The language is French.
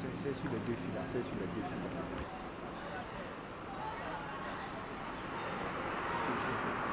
C'est sur les deux filles là, c'est sur les deux filles là.